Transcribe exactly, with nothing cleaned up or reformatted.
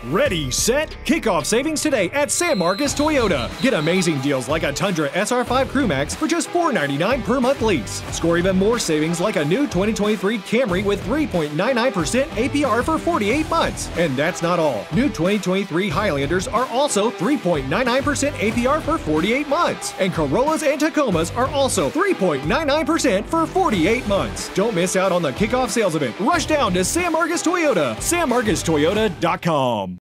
Ready, set, kickoff savings today at San Marcos Toyota. Get amazing deals like a Tundra S R five Crew Max for just four hundred ninety-nine dollars per month lease. Score even more savings like a new twenty twenty-three Camry with three point nine nine percent A P R for forty-eight months. And that's not all. New twenty twenty-three Highlanders are also three point nine nine percent A P R for forty-eight months. And Corollas and Tacomas are also three point nine nine percent for forty-eight months. Don't miss out on the kickoff sales event. Rush down to San Marcos Toyota, san marcos toyota dot com.